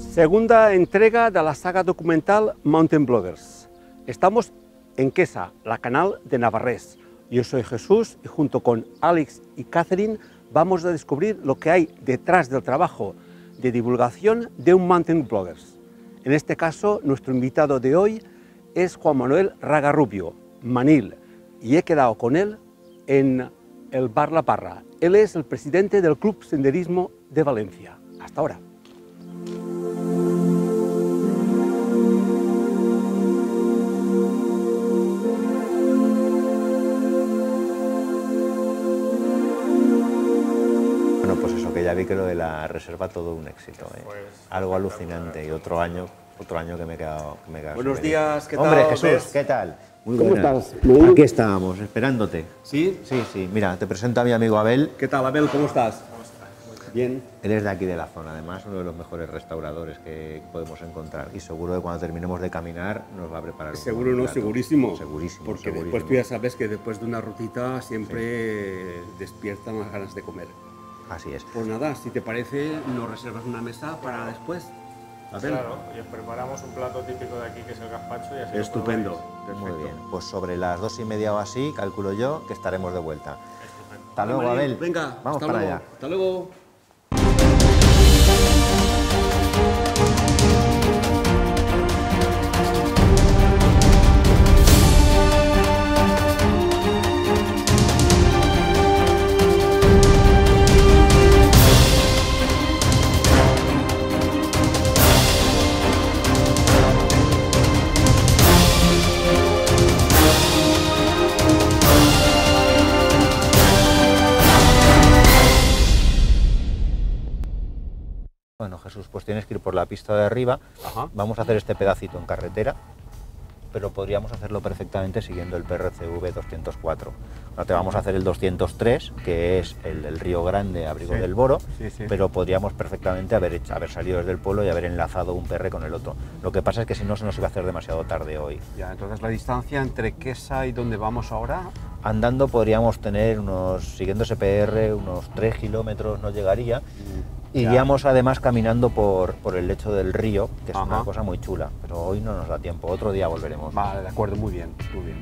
Segunda entrega de la saga documental Mountain Bloggers. Estamos en Quesa, la Canal de Navarrés. Yo soy Jesús y junto con Alex y Catherine vamos a descubrir lo que hay detrás del trabajo de divulgación de un Mountain Bloggers. En este caso, nuestro invitado de hoy es Juan Manuel Ragarrubio, Manil, y he quedado con él en el Bar La Parra. Él es el presidente del Club Senderismo de Valencia. Hasta ahora. Bueno, pues eso, que ya vi que lo de la reserva todo un éxito, ¿eh? Algo alucinante, y otro año que me he quedado Buenos días, ¿qué tal? Hombre, Jesús, ¿Ves? ¿qué tal? Muy ¿Cómo buenas. estás? Aquí estábamos, esperándote. ¿Sí? Sí, sí, mira, te presento a mi amigo Abel. ¿Qué tal, Abel? ¿Cómo estás? Bien. Él es de aquí de la zona, además uno de los mejores restauradores que podemos encontrar, y seguro que cuando terminemos de caminar nos va a preparar un Seguro, buen no, plato. segurísimo. Segurísimo, Porque segurísimo. después tú ya sabes que después de una rutita siempre despiertan las ganas de comer. Así es. Pues nada, si te parece, nos reservas una mesa para después. Abel. Claro, y os preparamos un plato típico de aquí que es el gazpacho y así lo Estupendo. probáis. Muy bien, pues sobre las 2:30 o así, calculo yo, que estaremos de vuelta. Estupendo. Hasta luego, Manuel, Abel. Venga, vamos hasta para luego. allá. Hasta luego. Bueno, Jesús, pues tienes que ir por la pista de arriba. Ajá. Vamos a hacer este pedacito en carretera, pero podríamos hacerlo perfectamente siguiendo el PRCV 204. Ahora te vamos a hacer el 203, que es el del Río Grande, Abrigo Sí. del Boro, Sí, sí. pero podríamos perfectamente haber salido desde el pueblo y haber enlazado un PR con el otro. Lo que pasa es que si no se nos iba a hacer demasiado tarde hoy. Ya, entonces la distancia entre Quesa y donde vamos ahora. Andando podríamos tener siguiendo ese PR, unos 3 kilómetros no llegaría. Iríamos además caminando por el lecho del río, que es Ajá. una cosa muy chula, pero hoy no nos da tiempo, otro día volveremos. Vale, de acuerdo, muy bien, muy bien.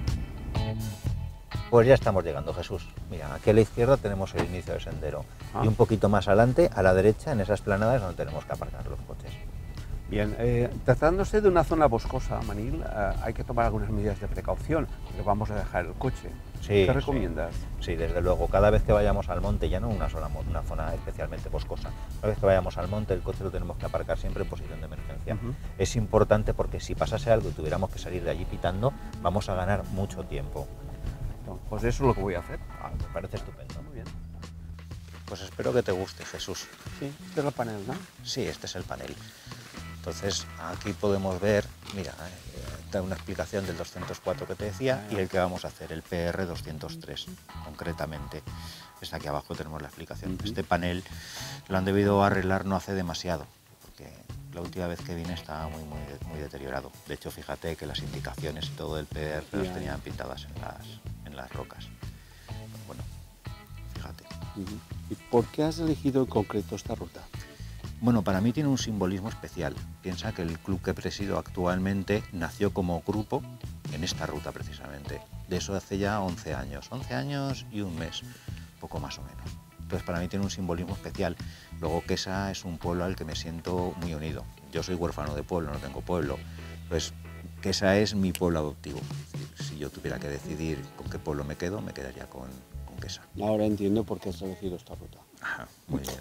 Pues ya estamos llegando, Jesús. Mira, aquí a la izquierda tenemos el inicio del sendero Ah. y un poquito más adelante, a la derecha, en esa explanada es donde tenemos que aparcar los coches. Bien, tratándose de una zona boscosa, Manil, hay que tomar algunas medidas de precaución, porque vamos a dejar el coche. Sí, ¿Qué recomiendas? Sí, desde luego, cada vez que vayamos al monte, ya no una zona especialmente boscosa, cada vez que vayamos al monte el coche lo tenemos que aparcar siempre en posición de emergencia. Ujú. Es importante porque si pasase algo y tuviéramos que salir de allí pitando, vamos a ganar mucho tiempo. Pues eso es lo que voy a hacer. Me parece estupendo. Muy bien. Pues espero que te guste, Jesús. Sí, este es el panel, ¿no? Sí, este es el panel. Entonces aquí podemos ver, mira, da una explicación del 204 que te decía y el que vamos a hacer, el PR 203 concretamente. Es aquí abajo tenemos la explicación. Este panel lo han debido arreglar no hace demasiado, porque la última vez que vine estaba muy deteriorado. De hecho, fíjate que las indicaciones y todo del PR las tenían pintadas en las rocas. Bueno, fíjate. ¿Y por qué has elegido en concreto esta ruta? Bueno, para mí tiene un simbolismo especial. Piensa que el club que presido actualmente nació como grupo en esta ruta precisamente. De eso hace ya 11 años. 11 años y un mes, poco más o menos. Entonces para mí tiene un simbolismo especial. Luego Quesa es un pueblo al que me siento muy unido. Yo soy huérfano de pueblo, no tengo pueblo. Pues Quesa es mi pueblo adoptivo. Es decir, si yo tuviera que decidir con qué pueblo me quedo, me quedaría con Quesa. Ahora entiendo por qué has elegido esta ruta. Ajá, muy bien.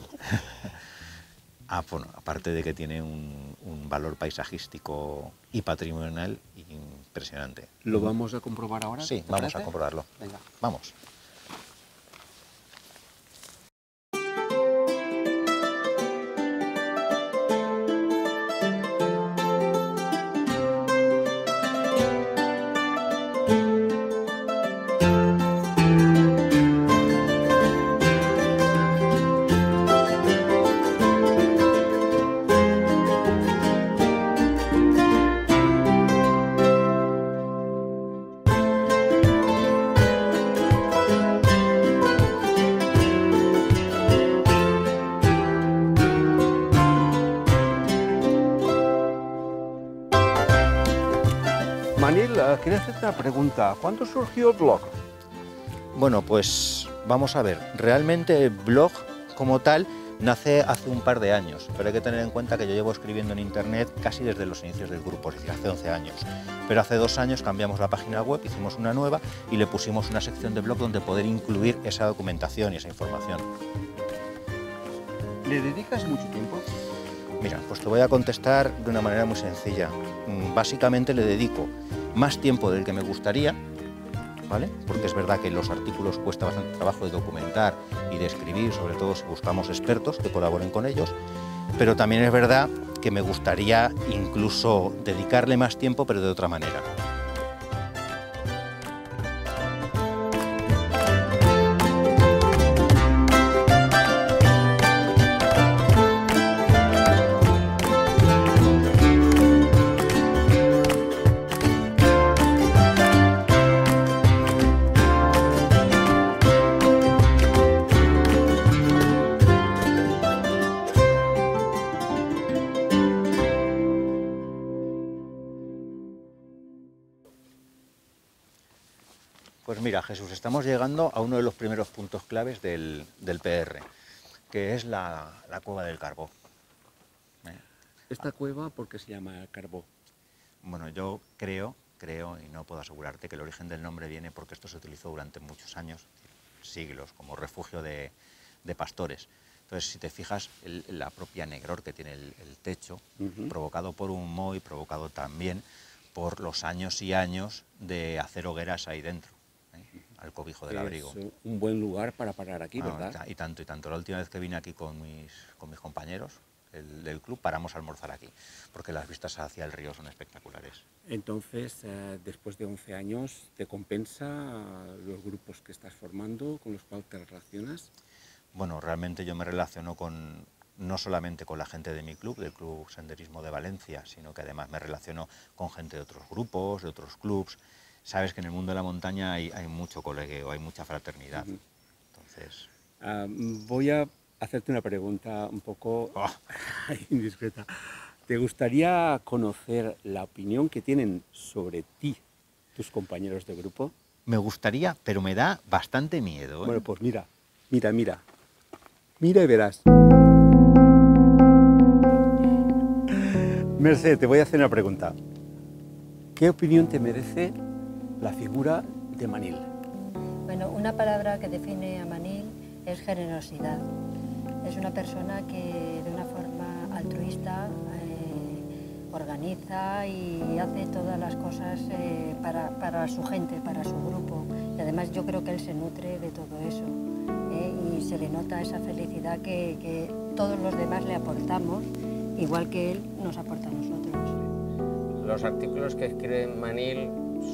Bueno, aparte de que tiene un valor paisajístico y patrimonial impresionante. ¿Lo vamos a comprobar ahora? Sí, ¿te vamos parece? a comprobarlo. Venga. Vamos. Manil, quería hacerte una pregunta. ¿Cuándo surgió el blog? Bueno, pues vamos a ver, realmente el blog como tal nace hace un par de años, pero hay que tener en cuenta que yo llevo escribiendo en internet casi desde los inicios del grupo, es decir, hace 11 años. Pero hace 2 años cambiamos la página web, hicimos una nueva y le pusimos una sección de blog donde poder incluir esa documentación y esa información. ¿Le dedicas mucho tiempo? Mira, pues te voy a contestar de una manera muy sencilla. Básicamente le dedico más tiempo del que me gustaría, ¿vale? Porque es verdad que los artículos cuesta bastante trabajo de documentar y de escribir, sobre todo si buscamos expertos que colaboren con ellos, pero también es verdad que me gustaría incluso dedicarle más tiempo, pero de otra manera. Pues mira, Jesús, estamos llegando a uno de los primeros puntos claves del PR, que es la cueva del Carbó. ¿Esta cueva por qué se llama Carbó? Bueno, yo creo, y no puedo asegurarte, que el origen del nombre viene porque esto se utilizó durante muchos años, siglos, como refugio de pastores. Entonces, si te fijas, la propia negror que tiene el techo, provocado por un moho y provocado también por los años y años de hacer hogueras ahí dentro, al cobijo del abrigo. Es un buen lugar para parar aquí, Ah, ¿verdad? y tanto, y tanto. La última vez que vine aquí con mis compañeros del club, paramos a almorzar aquí, porque las vistas hacia el río son espectaculares. Entonces, después de 11 años, ¿te compensa los grupos que estás formando, con los cuales te relacionas? Bueno, realmente yo me relaciono no solamente con la gente de mi club, del Club Senderismo de Valencia, sino que además me relaciono con gente de otros grupos, de otros clubs. Sabes que en el mundo de la montaña hay mucho colegueo, hay mucha fraternidad. Entonces... voy a hacerte una pregunta un poco indiscreta. ¿Te gustaría conocer la opinión que tienen sobre ti tus compañeros de grupo? Me gustaría, pero me da bastante miedo, ¿eh? Bueno, pues mira y verás. Merced, te voy a hacer una pregunta. ¿Qué opinión te merece la figura de Manil? Bueno, una palabra que define a Manil es generosidad. Es una persona que de una forma altruista organiza y hace todas las cosas para su gente, para su grupo. Y además yo creo que él se nutre de todo eso. Y se le nota esa felicidad que todos los demás le aportamos, igual que él nos aporta a nosotros. Los artículos que escribe Manil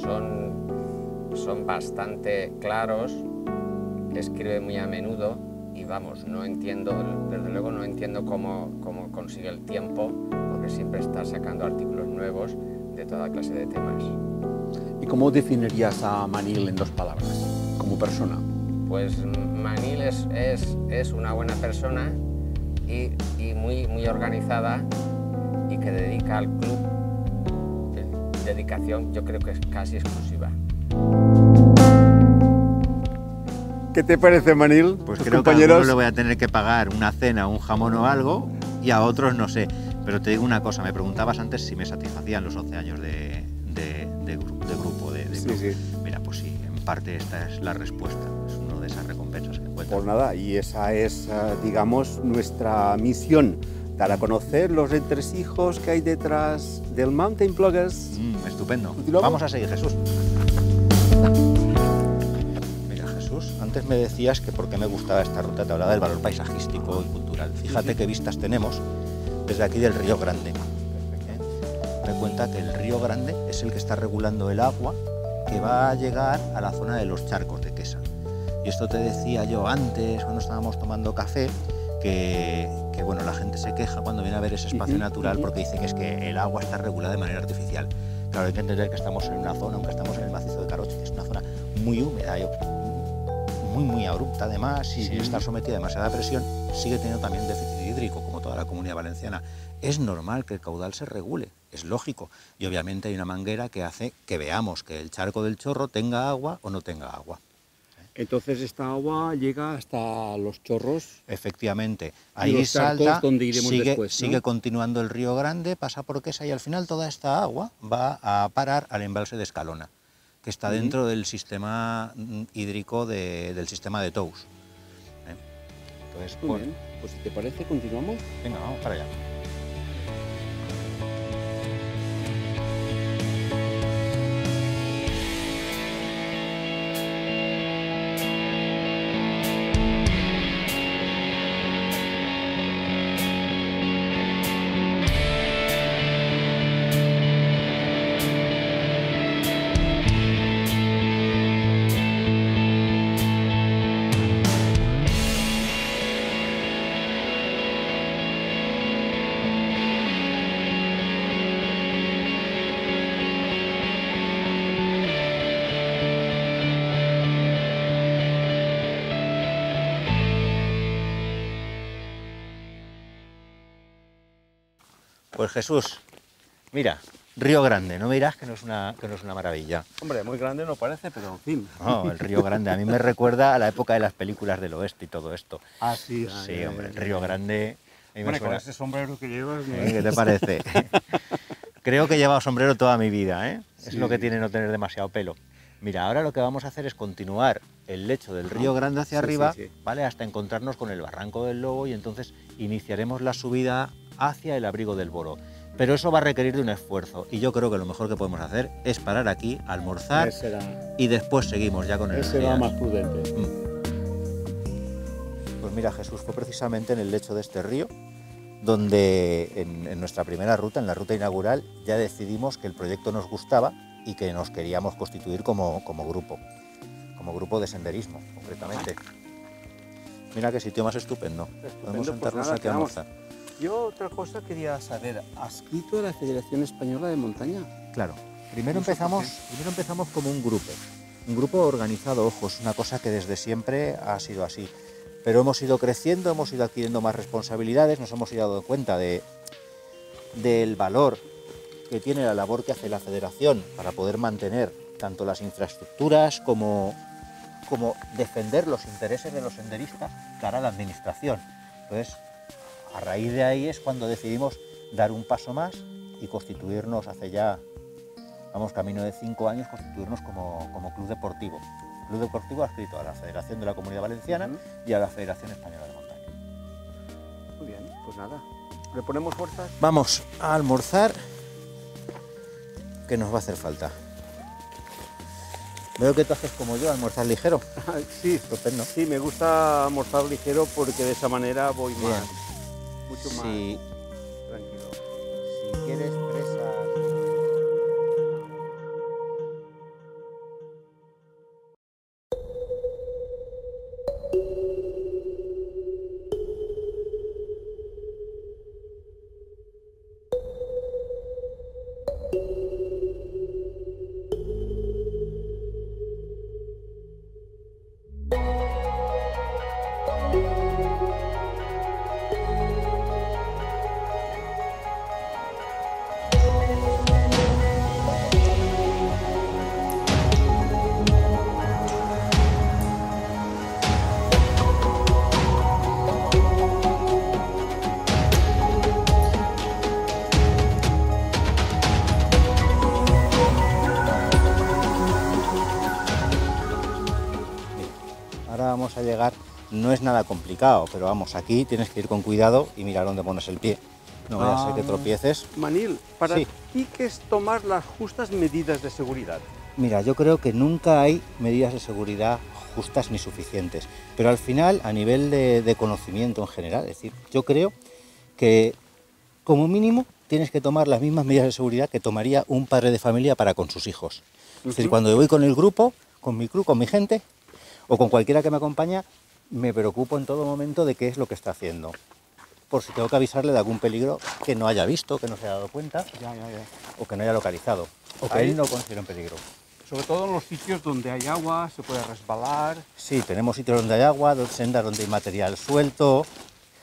son bastante claros, escribe muy a menudo y vamos, no entiendo, desde luego no entiendo cómo consigue el tiempo, porque siempre está sacando artículos nuevos de toda clase de temas. ¿Y cómo definirías a Manil en 2 palabras, como persona? Pues Manil es una buena persona y muy organizada y que dedica al club dedicación, yo creo que es casi exclusiva. ¿Qué te parece, Manil? Pues ¿Tus creo compañeros? que a uno le voy a tener que pagar una cena, un jamón o algo, y a otros no sé. Pero te digo una cosa, me preguntabas antes si me satisfacían los 11 años de grupo. Sí. Mira, pues sí, en parte esta es la respuesta, es una de esas recompensas que encuentras. Pues nada, y esa es, digamos, nuestra misión, dar a conocer los entresijos que hay detrás del Mountain Bloggers. Estupendo. ¿Continuamos? Vamos a seguir, Jesús. Mira, Jesús, antes me decías que por qué me gustaba esta ruta, te hablaba del valor paisajístico y cultural. Fíjate qué vistas tenemos desde aquí del Río Grande. Me cuenta que el Río Grande es el que está regulando el agua que va a llegar a la zona de los charcos de Quesa. Y esto te decía yo antes, cuando estábamos tomando café, que bueno, la gente se queja cuando viene a ver ese espacio natural porque dice que es que el agua está regulada de manera artificial. Claro, hay que entender que estamos en una zona, aunque estamos en el macizo de Caroche, que es una zona muy húmeda, muy abrupta además, y sin estar sometida a demasiada presión, sigue teniendo también déficit hídrico, como toda la Comunidad Valenciana. Es normal que el caudal se regule es lógico. Y obviamente hay una manguera que hace que veamos que el charco del Chorro tenga agua o no tenga agua. Entonces esta agua llega hasta los chorros. Efectivamente, Y ahí los charcos salta, donde iremos después, ¿no? sigue continuando el río Grande, pasa por Quesa y al final toda esta agua va a parar al embalse de Escalona, que está dentro del sistema hídrico del sistema de Tous. Entonces, Muy bien, pues si te parece, continuamos. Venga, vamos para allá. Pues Jesús, mira, Río Grande, no me dirás que no es una maravilla. Hombre, muy grande no parece, pero en fin. No, el Río Grande a mí me recuerda a la época de las películas del oeste y todo esto. Ah, sí. Sí, hombre, el Río Grande... a mí me Bueno, con suena... ese sombrero que llevas... ¿Qué te parece? Creo que he llevado sombrero toda mi vida, ¿eh? Sí. Es lo que tiene no tener demasiado pelo. Mira, ahora lo que vamos a hacer es continuar el lecho del Río Grande hacia arriba, ¿vale? Hasta encontrarnos con el Barranco del Lobo y entonces iniciaremos la subida hacia el Abrigo del Boro. Pero eso va a requerir de un esfuerzo y yo creo que lo mejor que podemos hacer es parar aquí, almorzar y después seguimos ya con el Ese va más prudente. Pues mira, Jesús, fue precisamente en el lecho de este río donde en nuestra primera ruta, en la ruta inaugural, ya decidimos que el proyecto nos gustaba y que nos queríamos constituir como grupo de senderismo, concretamente. Mira qué sitio más estupendo. Podemos sentarnos aquí a almorzar. Yo otra cosa quería saber, ¿adscrito a la Federación Española de Montaña? Claro, primero empezamos como un grupo organizado, ojo, es una cosa que desde siempre ha sido así, pero hemos ido creciendo, hemos ido adquiriendo más responsabilidades, nos hemos ido dando cuenta del valor que tiene la labor que hace la Federación para poder mantener tanto las infraestructuras como defender los intereses de los senderistas cara a la administración. Entonces, a raíz de ahí es cuando decidimos dar un paso más y constituirnos hace ya, vamos, camino de 5 años, constituirnos como club deportivo. Club deportivo adscrito a la Federación de la Comunidad Valenciana y a la Federación Española de Montaña. Muy bien, pues nada, ¿le ponemos fuerzas? Vamos a almorzar, que nos va a hacer falta. Veo que tú haces como yo, almorzar ligero. Sí, Estupendo. sí, me gusta almorzar ligero porque de esa manera voy Bien. mucho más Si tranquilo. quieres presas... Ahora vamos a llegar, no es nada complicado, pero vamos, aquí tienes que ir con cuidado y mirar dónde pones el pie. No vaya a ser que tropieces. Manil, para Sí. ti, ¿qué es tomar las justas medidas de seguridad? Mira, yo creo que nunca hay medidas de seguridad justas ni suficientes, pero al final, a nivel de conocimiento en general, es decir, yo creo que como mínimo tienes que tomar las mismas medidas de seguridad que tomaría un padre de familia para con sus hijos. Es decir, cuando yo voy con el grupo, con mi club, con mi gente, o con cualquiera que me acompaña, me preocupo en todo momento de qué es lo que está haciendo, por si tengo que avisarle de algún peligro que no haya visto, que no se haya dado cuenta, o que no haya localizado, o que Ahí- él no considere un peligro. Sobre todo en los sitios donde hay agua, se puede resbalar. Sí, tenemos sitios donde hay agua, sendas donde hay material suelto.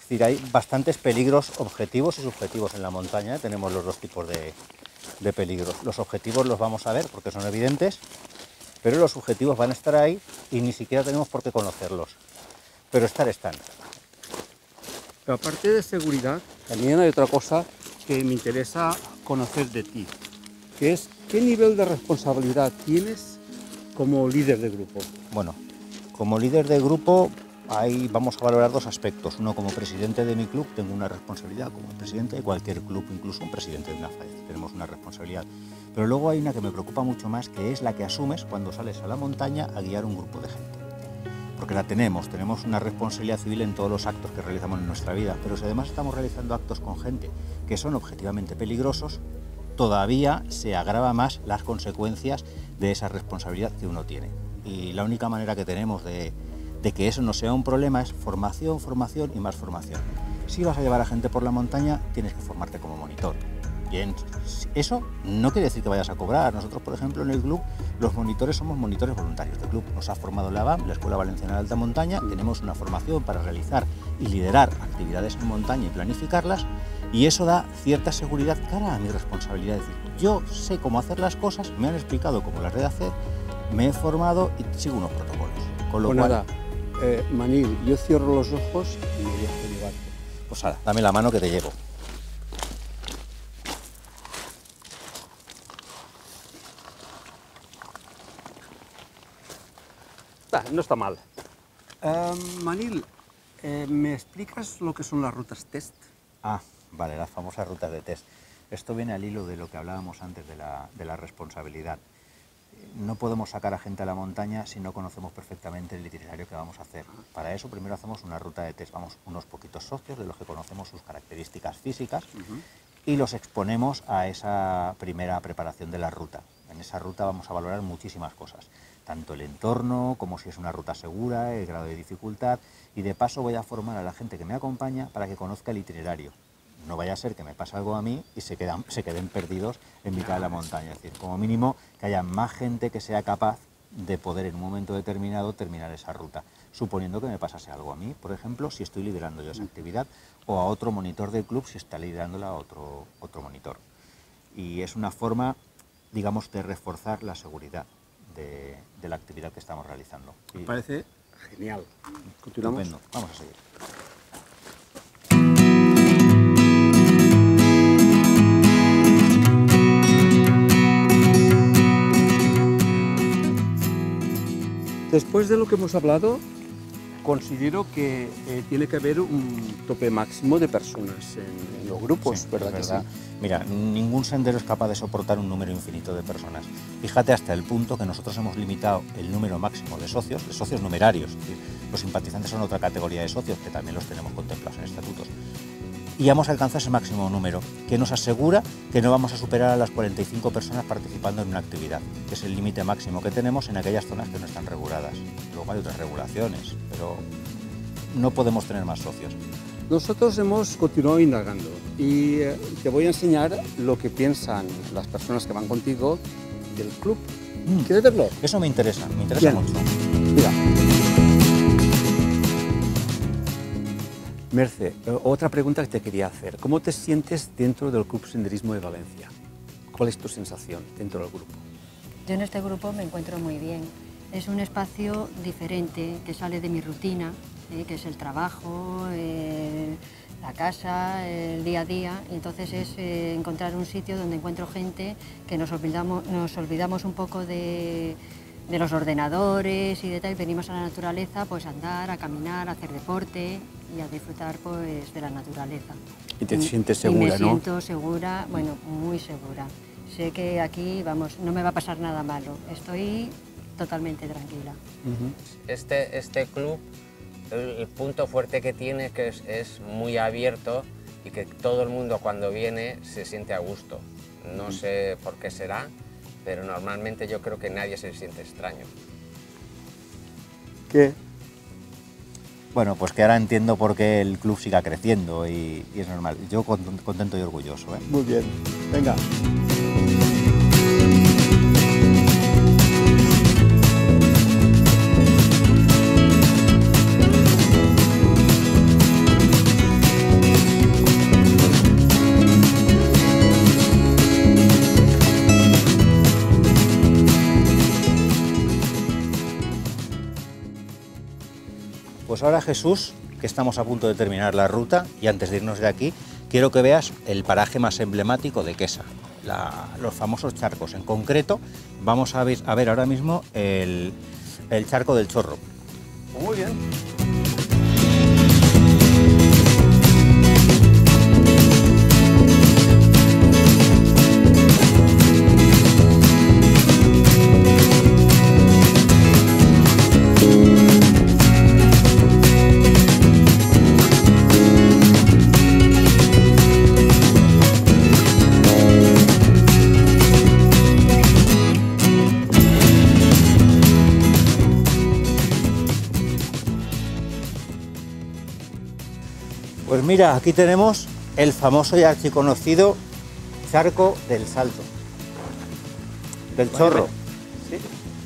Es decir, hay bastantes peligros objetivos y subjetivos en la montaña, ¿eh? Tenemos los dos tipos de peligros. Los objetivos los vamos a ver porque son evidentes, pero los subjetivos van a estar ahí y ni siquiera tenemos por qué conocerlos. Pero están. Pero aparte de seguridad, también hay otra cosa que me interesa conocer de ti, que es qué nivel de responsabilidad tienes como líder de grupo. Bueno, como líder de grupo ahí vamos a valorar dos aspectos. Uno, como presidente de mi club tengo una responsabilidad como presidente de cualquier club, incluso un presidente de una FAED, tenemos una responsabilidad. Pero luego hay una que me preocupa mucho más, que es la que asumes cuando sales a la montaña a guiar un grupo de gente. Porque la tenemos una responsabilidad civil en todos los actos que realizamos en nuestra vida, pero si además estamos realizando actos con gente que son objetivamente peligrosos, todavía se agrava más las consecuencias de esa responsabilidad que uno tiene. Y la única manera que tenemos de que eso no sea un problema es formación, formación y más formación. Si vas a llevar a gente por la montaña, tienes que formarte como monitor. Bien, eso no quiere decir que vayas a cobrar. Nosotros, por ejemplo, en el club, los monitores somos monitores voluntarios del club. Nos ha formado la ABAM, la Escuela Valenciana de Alta Montaña. Tenemos una formación para realizar y liderar actividades en montaña y planificarlas. Y eso da cierta seguridad cara a mi responsabilidad. Es decir, yo sé cómo hacer las cosas, me han explicado cómo las he de hacer, me he formado y sigo unos protocolos. Con lo cual, nada, Manil, yo cierro los ojos y me dejo llevarte. Pues ahora, dame la mano que te llevo. No está mal. Manil, ¿me explicas lo que son las rutas test? Ah, vale, las famosas rutas de test. Esto viene al hilo de lo que hablábamos antes de la responsabilidad. No podemos sacar a gente a la montaña si no conocemos perfectamente el itinerario que vamos a hacer. Para eso primero hacemos una ruta de test. Vamos unos poquitos socios de los que conocemos sus características físicas y los exponemos a esa primera preparación de la ruta. En esa ruta vamos a valorar muchísimas cosas, tanto el entorno como si es una ruta segura, el grado de dificultad, y de paso voy a formar a la gente que me acompaña para que conozca el itinerario. No vaya a ser que me pase algo a mí y se queden perdidos en mitad de la montaña. Es decir, como mínimo que haya más gente que sea capaz de poder en un momento determinado terminar esa ruta, suponiendo que me pasase algo a mí, por ejemplo, si estoy liderando yo esa actividad, o a otro monitor del club si está liderándola a otro monitor. Y es una forma, digamos, de reforzar la seguridad de la actividad que estamos realizando. Me parece genial. Continuamos. Estupendo. Vamos a seguir. Después de lo que hemos hablado, considero que tiene que haber un tope máximo de personas en los grupos, sí, ¿verdad? Es verdad. Que sí? Mira, ningún sendero es capaz de soportar un número infinito de personas. Fíjate hasta el punto que nosotros hemos limitado el número máximo de socios numerarios. Es decir, los simpatizantes son otra categoría de socios que también los tenemos contemplados en estatutos. Y vamos a alcanzar ese máximo número, que nos asegura que no vamos a superar a las 45 personas participando en una actividad, que es el límite máximo que tenemos en aquellas zonas que no están reguladas. Luego hay otras regulaciones, pero no podemos tener más socios. Nosotros hemos continuado indagando y te voy a enseñar lo que piensan las personas que van contigo del club. ¿Quieres verlo? Eso me interesa Bien. mucho. Mira. Merce, otra pregunta que te quería hacer. ¿Cómo te sientes dentro del Club Senderismo de Valencia? ¿Cuál es tu sensación dentro del grupo? Yo en este grupo me encuentro muy bien. Es un espacio diferente que sale de mi rutina, que es el trabajo, la casa, el día a día. Y entonces es encontrar un sitio donde encuentro gente que nos olvidamos un poco de los ordenadores y de tal, y venimos a la naturaleza pues a andar, a caminar, a hacer deporte y a disfrutar pues de la naturaleza. Y te sientes segura, ¿no? Me siento segura, bueno, muy segura. Sé que aquí, vamos, no me va a pasar nada malo. Estoy totalmente tranquila. Este club, el punto fuerte que tiene es que es muy abierto y que todo el mundo cuando viene se siente a gusto. No sé por qué será, pero normalmente yo creo que nadie se siente extraño. ¿Qué? Bueno, pues que ahora entiendo por qué el club siga creciendo y es normal. Yo contento y orgulloso, ¿eh? Muy bien. Venga. Pues ahora, Jesús, que estamos a punto de terminar la ruta, y antes de irnos de aquí, quiero que veas el paraje más emblemático de Quesa, los famosos charcos. En concreto, vamos a ver ahora mismo el charco del Chorro. Muy bien. Pues mira, aquí tenemos el famoso y archiconocido charco del Salto, del Chorro. Sí.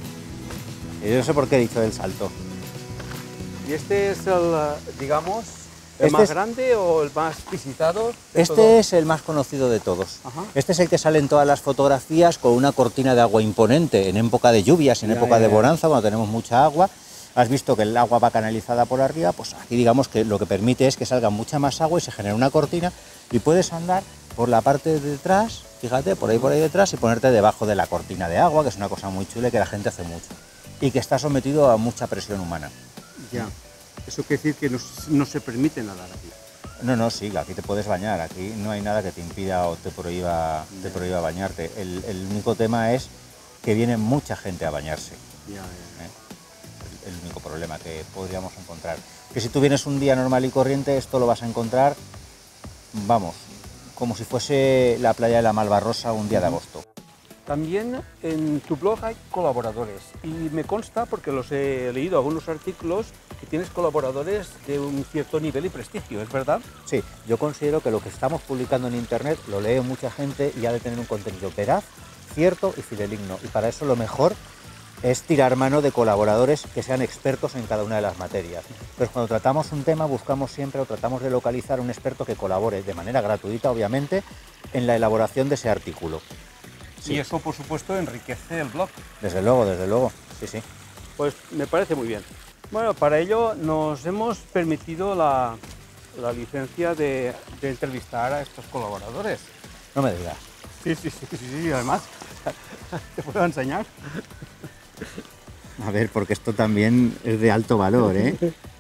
Y yo no sé por qué he dicho del Salto. ¿Y este es el, digamos, el más grande o el más visitado? Este es el más conocido de todos. Ajá. Este es el que sale en todas las fotografías con una cortina de agua imponente en época de lluvias, en época de bonanza, cuando tenemos mucha agua. Has visto que el agua va canalizada por arriba, pues aquí digamos que lo que permite es que salga mucha más agua y se genera una cortina y puedes andar por la parte de detrás, fíjate, por ahí detrás y ponerte debajo de la cortina de agua, que es una cosa muy chula y que la gente hace mucho y que está sometido a mucha presión humana. Ya, eso quiere decir que no se permite nadar aquí. No, sí, aquí te puedes bañar, aquí no hay nada que te impida o te prohíba bañarte. El único tema es que viene mucha gente a bañarse. Ya. El único problema que podríamos encontrar. Que si tú vienes un día normal y corriente, esto lo vas a encontrar, vamos, como si fuese la playa de la Malvarrosa un día de agosto. También en tu blog hay colaboradores y me consta, porque los he leído algunos artículos, que tienes colaboradores de un cierto nivel y prestigio, ¿es verdad? Sí, yo considero que lo que estamos publicando en internet lo lee mucha gente y ha de tener un contenido veraz, cierto y fidedigno, y para eso lo mejor es tirar mano de colaboradores que sean expertos en cada una de las materias. Pues cuando tratamos un tema buscamos siempre o tratamos de localizar un experto que colabore de manera gratuita, obviamente, en la elaboración de ese artículo. Sí. Y eso, por supuesto, enriquece el blog. Desde luego, sí, sí. Pues me parece muy bien. Bueno, para ello nos hemos permitido la licencia de entrevistar a estos colaboradores. No me digas. Sí, además, te puedo enseñar. A ver, porque esto también es de alto valor, ¿eh?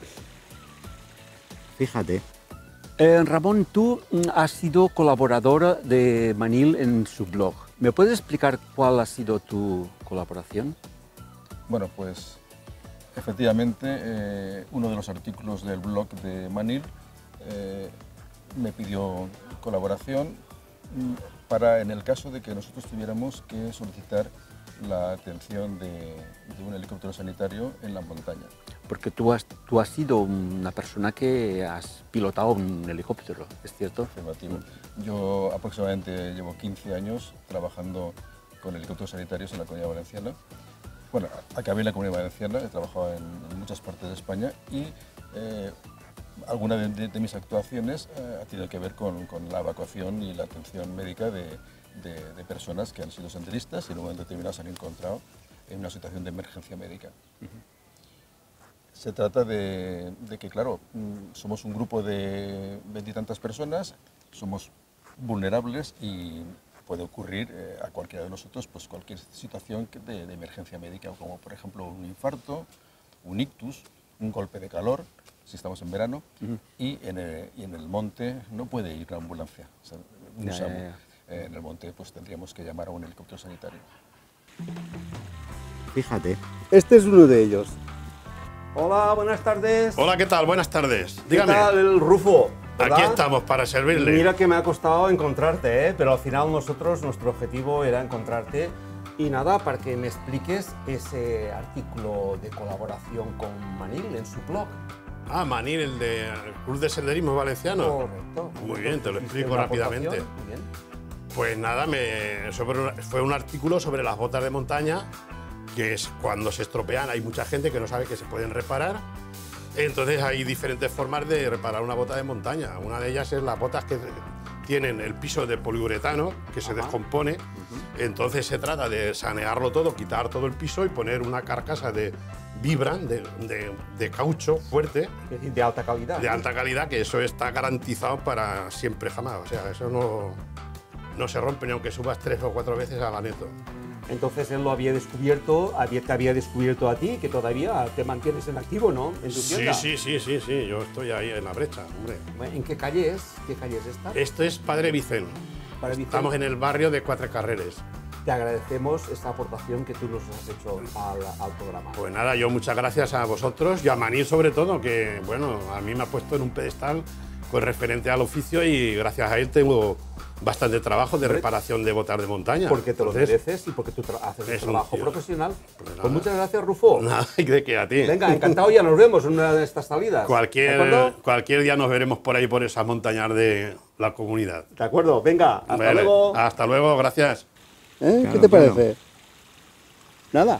Fíjate. Ramón, tú has sido colaborador de Manil en su blog. ¿Me puedes explicar cuál ha sido tu colaboración? Bueno, pues efectivamente uno de los artículos del blog de Manil me pidió colaboración para, en el caso de que nosotros tuviéramos que solicitar la atención de un helicóptero sanitario en la montaña. Porque tú has sido una persona que has pilotado un helicóptero, ¿es cierto? Afirmativo. Yo aproximadamente llevo 15 años trabajando con helicópteros sanitarios en la Comunidad Valenciana. Bueno, acabé en la Comunidad Valenciana, he trabajado en muchas partes de España y alguna de mis actuaciones ha tenido que ver con la evacuación y la atención médica de personas que han sido senderistas y en un momento determinado se han encontrado en una situación de emergencia médica. Se trata de que, claro, somos un grupo de 20 y tantas personas, somos vulnerables y puede ocurrir a cualquiera de nosotros pues cualquier situación de emergencia médica, como por ejemplo un infarto, un ictus, un golpe de calor, si estamos en verano, y en el monte no puede ir la ambulancia. O sea, un SAMU. En el monte pues tendríamos que llamar a un helicóptero sanitario. Fíjate. Este es uno de ellos. Hola, buenas tardes. Hola, ¿qué tal? Buenas tardes. ¿Qué Dígame. tal, el Rufo? ¿Verdad? Aquí estamos para servirle. Mira que me ha costado encontrarte, pero al final nuestro objetivo era encontrarte. Y nada, para que me expliques ese artículo de colaboración con Manil en su blog. Ah, Manil, el de Club de Senderismo Valenciano. Correcto. Muy bien, te lo explico Una rápidamente. aportación, muy bien. Pues nada, fue un artículo sobre las botas de montaña, que es cuando se estropean, hay mucha gente que no sabe que se pueden reparar. Entonces hay diferentes formas de reparar una bota de montaña. Una de ellas es las botas que tienen el piso de poliuretano, que se descompone. Entonces se trata de sanearlo todo, quitar todo el piso y poner una carcasa de vibran, de caucho fuerte, Es decir, de alta calidad. de alta calidad, que eso está garantizado para siempre jamás. O sea, eso no se rompe ni aunque subas 3 o 4 veces a la neto. Entonces él lo había descubierto, te había descubierto a ti, que todavía te mantienes en activo, ¿no? En tu tienda. Sí, yo estoy ahí en la brecha, hombre. ¿En qué calle es? ¿Qué calle es esta? Esto es Padre Vicent. Padre Vicent. Estamos en el barrio de Cuatro Carreres. Te agradecemos esta aportación que tú nos has hecho al programa. Pues nada, yo muchas gracias a vosotros y a Manil sobre todo, que bueno, a mí me ha puesto en un pedestal con referente al oficio y gracias a él tengo bastante trabajo de reparación de botas de montaña. Porque te lo Entonces, mereces y porque tú haces un es un trabajo tío. profesional. Pues nada. Pues muchas gracias, Rufo. Nada, de que a ti. Venga, encantado, ya nos vemos en una de estas salidas. ¿De acuerdo? Cualquier día nos veremos por ahí, por esas montañas de la comunidad. De acuerdo, venga, hasta Vale, luego. Hasta luego, gracias. ¿Qué te parece? Nada.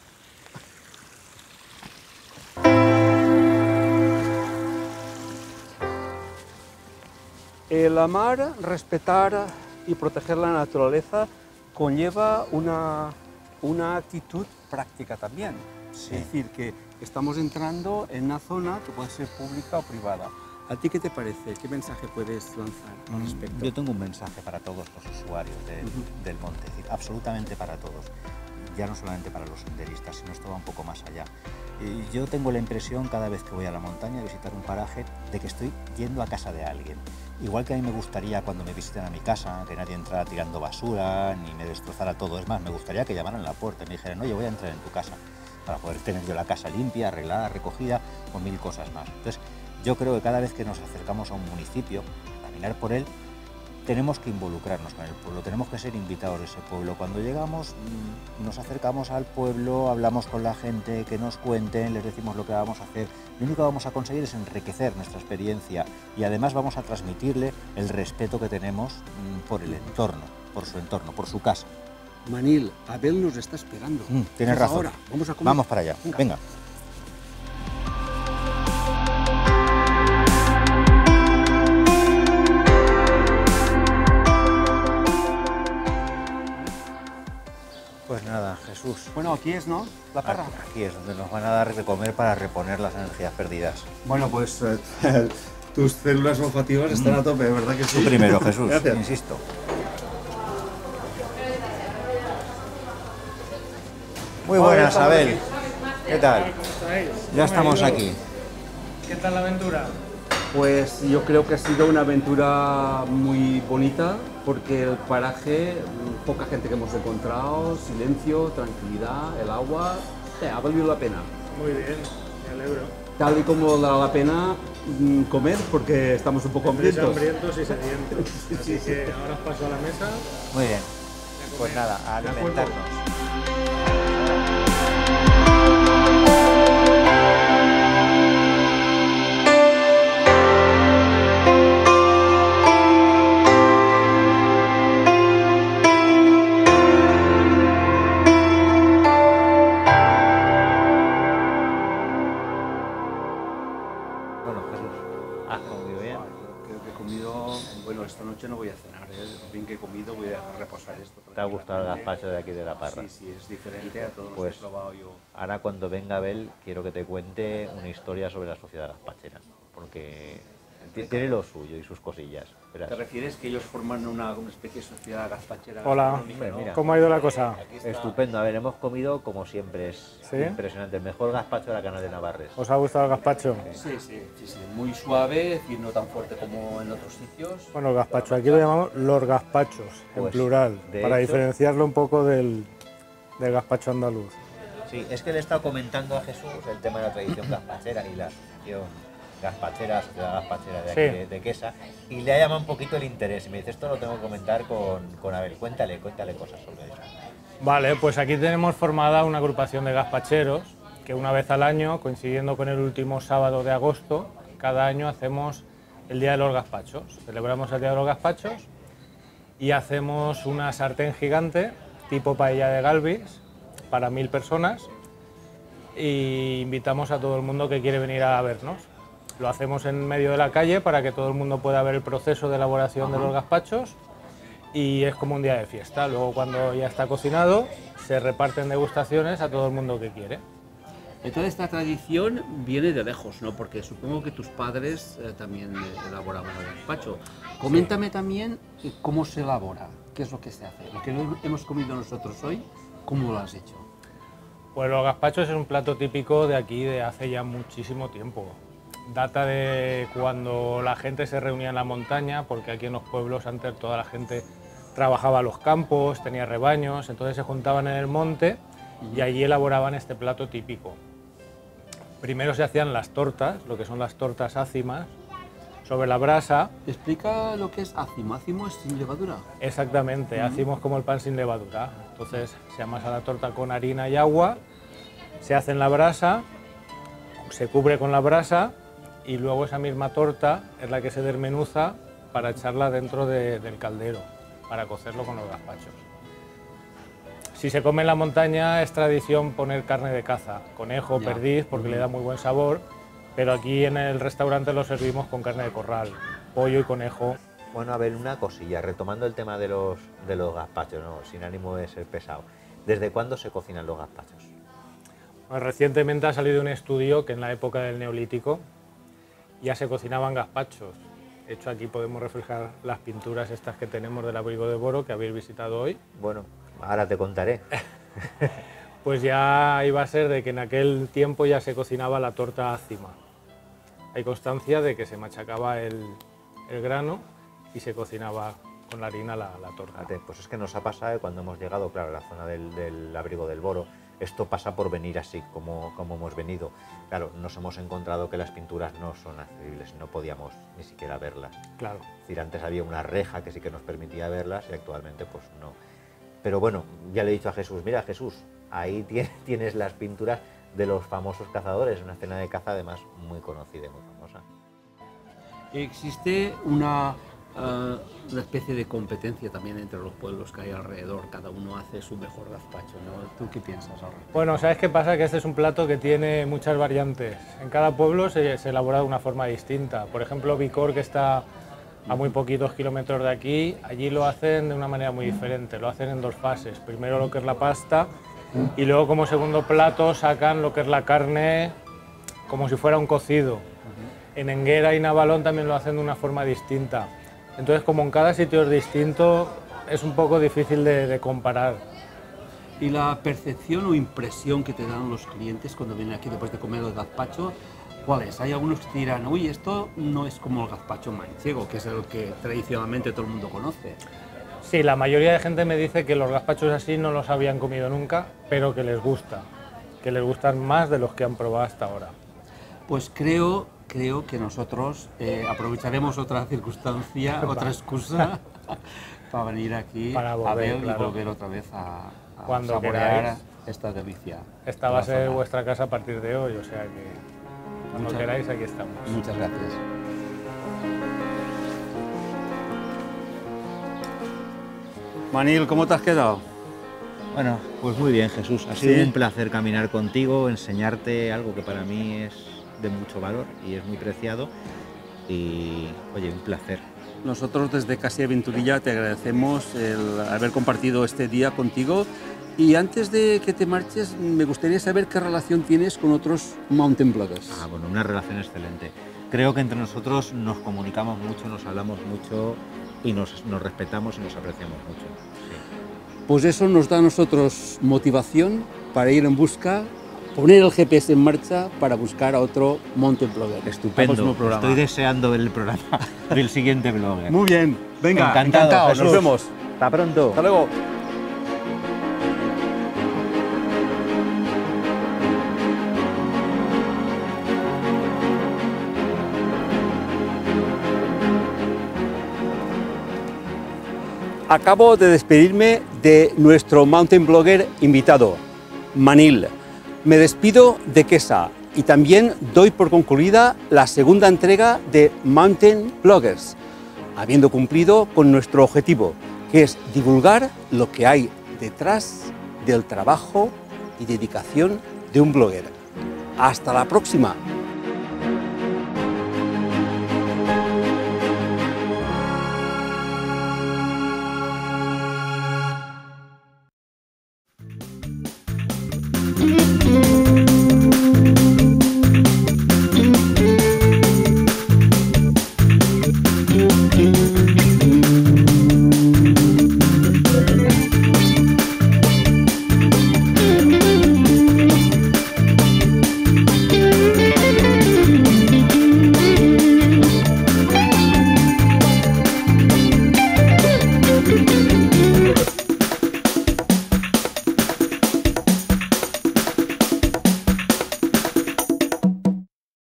El amar, respetar y proteger la naturaleza conlleva una actitud práctica también. Sí. Es decir, que estamos entrando en una zona que puede ser pública o privada. ¿A ti qué te parece? ¿Qué mensaje puedes lanzar al respecto? Yo tengo un mensaje para todos los usuarios del monte, es decir, absolutamente para todos, ya no solamente para los senderistas, sino esto va un poco más allá. Y yo tengo la impresión cada vez que voy a la montaña a visitar un paraje de que estoy yendo a casa de alguien. Igual que a mí me gustaría cuando me visiten a mi casa, que nadie entrara tirando basura ni me destrozara todo. Es más, me gustaría que llamaran a la puerta y me dijeran, oye, voy a entrar en tu casa, para poder tener yo la casa limpia, arreglada, recogida, con 1000 cosas más. Entonces, yo creo que cada vez que nos acercamos a un municipio, a caminar por él, tenemos que involucrarnos con el pueblo, tenemos que ser invitados de ese pueblo. Cuando llegamos, nos acercamos al pueblo, hablamos con la gente, que nos cuenten, les decimos lo que vamos a hacer. Lo único que vamos a conseguir es enriquecer nuestra experiencia y además vamos a transmitirle el respeto que tenemos por el entorno, por su entorno, por su casa. Manil, Abel nos está esperando. Tienes razón. Ahora, vamos a comer. Vamos para allá. Venga. Pues nada, Jesús. Bueno, aquí es, ¿no? La parra. Aquí es donde nos van a dar de comer para reponer las energías perdidas. Bueno, pues tus células olfativas están a tope, ¿verdad que sí? Tú primero, Jesús, Gracias. insisto. Muy buenas, Abel. ¿Qué tal? ¿Cómo estáis? Ya estamos aquí. ¿Qué tal la aventura? Pues yo creo que ha sido una aventura muy bonita porque el paraje, poca gente que hemos encontrado, silencio, tranquilidad, el agua, ha valido la pena. Muy bien, me alegro. Tal y como da la pena comer porque estamos un poco Estáis hambrientos. hambrientos y sedientos. Así que ahora os paso a la mesa. Muy bien. Pues nada, a De acuerdo. alimentarnos. Bueno, Jesús, ¿has comido bien? Creo que he comido, bueno, esta noche no voy a cenar, lo bien que he comido voy a reposar esto. ¿Te ha gustado el gazpacho de aquí de la Parra? Sí, sí, es diferente a todos los Pues que he probado yo. ahora cuando venga Abel quiero que te cuente una historia sobre la sociedad gazpachera, porque tiene lo suyo y sus cosillas. Verás. ¿Te refieres que ellos forman una especie de sociedad gazpachera? Hola, Hombre, mira. ¿cómo ha ido la cosa? Estupendo, a ver, hemos comido como siempre, es ¿Sí? impresionante, el mejor gazpacho de la Canal de Navarres. ¿Os ha gustado el gazpacho? Sí, muy suave, es decir, no tan fuerte como en otros sitios. Bueno, el gazpacho, aquí lo llamamos los gazpachos, en Pues, plural, de para hecho- diferenciarlo un poco del gazpacho andaluz. Sí, es que le he estado comentando a Jesús el tema de la tradición gazpachera y la asociación gazpachera, sociedad gazpachera de aquí Sí. de Quesa, y le ha llamado un poquito el interés y me dice, esto lo tengo que comentar con Abel, cuéntale cosas sobre eso. Vale, pues aquí tenemos formada una agrupación de gazpacheros que una vez al año, coincidiendo con el último sábado de agosto, cada año hacemos el Día de los Gazpachos. Celebramos el Día de los Gazpachos y hacemos una sartén gigante tipo paella de Galvis para 1000 personas y invitamos a todo el mundo que quiere venir a vernos. Lo hacemos en medio de la calle para que todo el mundo pueda ver el proceso de elaboración de los gazpachos y es como un día de fiesta. Luego cuando ya está cocinado se reparten degustaciones a todo el mundo que quiere. Toda esta tradición viene de lejos, ¿no? Porque supongo que tus padres también elaboraban el gazpacho. Coméntame también cómo se elabora, qué es lo que se hace. Lo que hemos comido nosotros hoy, ¿cómo lo has hecho? Pues los gazpachos es un plato típico de aquí de hace ya muchísimo tiempo. Data de cuando la gente se reunía en la montaña, porque aquí en los pueblos antes toda la gente trabajaba los campos, tenía rebaños, entonces se juntaban en el monte y allí elaboraban este plato típico. Primero se hacían las tortas, lo que son las tortas ácimas, sobre la brasa. Explica lo que es ácimo. ¿Ácimo es sin levadura? Exactamente, ácimo es como el pan sin levadura. Entonces se amasa la torta con harina y agua, se hace en la brasa, se cubre con la brasa y luego esa misma torta es la que se desmenuza para echarla dentro del caldero, para cocerlo con los gazpachos. Si se come en la montaña es tradición poner carne de caza, conejo, perdiz, porque le da muy buen sabor, pero aquí en el restaurante lo servimos con carne de corral, pollo y conejo. Bueno, a ver, una cosilla, retomando el tema de los gazpachos, ¿no? Sin ánimo de ser pesado. ¿Desde cuándo se cocinan los gazpachos? Pues recientemente ha salido un estudio que en la época del Neolítico ya se cocinaban gazpachos. De hecho, aquí podemos reflejar las pinturas estas que tenemos del abrigo de Boro, que habéis visitado hoy. Bueno, ahora te contaré. Pues ya iba a ser de que en aquel tiempo ya se cocinaba la torta ácima. Hay constancia de que se machacaba el grano y se cocinaba con la harina la torta. Fíjate, pues es que nos ha pasado cuando hemos llegado, claro, a la zona del abrigo del Boro. Esto pasa por venir así, como hemos venido. Claro, nos hemos encontrado que las pinturas no son accesibles, no podíamos ni siquiera verlas. Claro. Es decir, antes había una reja que sí que nos permitía verlas y actualmente pues no. Pero bueno, ya le he dicho a Jesús, mira Jesús, ahí tienes las pinturas de los famosos cazadores, una escena de caza además muy conocida y muy famosa. Existe una especie de competencia también entre los pueblos que hay alrededor, cada uno hace su mejor gazpacho, ¿no? ¿Tú qué piensas ahora? Bueno, ¿sabes qué pasa? Que este es un plato que tiene muchas variantes. En cada pueblo se elabora de una forma distinta. Por ejemplo, Bicor, que está a muy poquitos kilómetros de aquí, allí lo hacen de una manera muy diferente, lo hacen en dos fases. Primero lo que es la pasta y luego como segundo plato sacan lo que es la carne como si fuera un cocido. En Enguera y Navalón también lo hacen de una forma distinta. Entonces, como en cada sitio es distinto, es un poco difícil de comparar. ¿Y la percepción o impresión que te dan los clientes cuando vienen aquí después de comer el gazpacho, cuál es? Hay algunos que te dirán, uy, esto no es como el gazpacho manchego, que es el que tradicionalmente todo el mundo conoce. Sí, la mayoría de gente me dice que los gazpachos así no los habían comido nunca, pero que les gustan más de los que han probado hasta ahora. Pues creo que nosotros aprovecharemos otra circunstancia, otra excusa para venir aquí a ver y volver otra vez a saborear esta delicia. Esta va a ser vuestra casa a partir de hoy, o sea que cuando queráis aquí estamos. Muchas gracias. Manil, ¿cómo te has quedado? Bueno, pues muy bien, Jesús. Ha sido un placer caminar contigo, enseñarte algo que para mí es de mucho valor y es muy preciado. Y, oye, un placer. Nosotros desde Casi Aventurilla te agradecemos el haber compartido este día contigo. Y antes de que te marches, me gustaría saber qué relación tienes con otros mountain bloggers. Bueno, una relación excelente. Creo que entre nosotros nos comunicamos mucho, nos hablamos mucho y nos respetamos y nos apreciamos mucho. Sí. Pues eso nos da a nosotros motivación para ir en busca, poner el GPS en marcha para buscar a otro mountain blogger. Estupendo, estoy deseando ver el programa del siguiente blogger. Muy bien, venga, encantado, nos vemos. Hasta pronto. Hasta luego. Acabo de despedirme de nuestro mountain blogger invitado, Manil. Me despido de Quesa y también doy por concluida la segunda entrega de Mountain Bloggers, habiendo cumplido con nuestro objetivo, que es divulgar lo que hay detrás del trabajo y dedicación de un blogger. ¡Hasta la próxima!